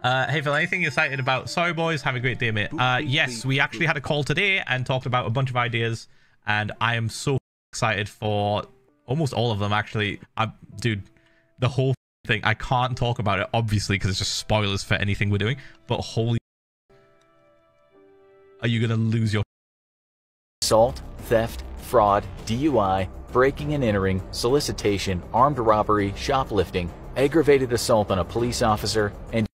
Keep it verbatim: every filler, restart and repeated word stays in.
Uh, hey, Phil, anything excited about? Sorry, boys. Have a great day, mate. Uh, yes, we actually had a call today and talked about a bunch of ideas, and I am so excited for almost all of them, actually. I, dude, the whole thing, I can't talk about it, obviously, because it's just spoilers for anything we're doing, but holy... Are you going to lose your... Assault, theft, fraud, D U I, breaking and entering, solicitation, armed robbery, shoplifting, aggravated assault on a police officer, and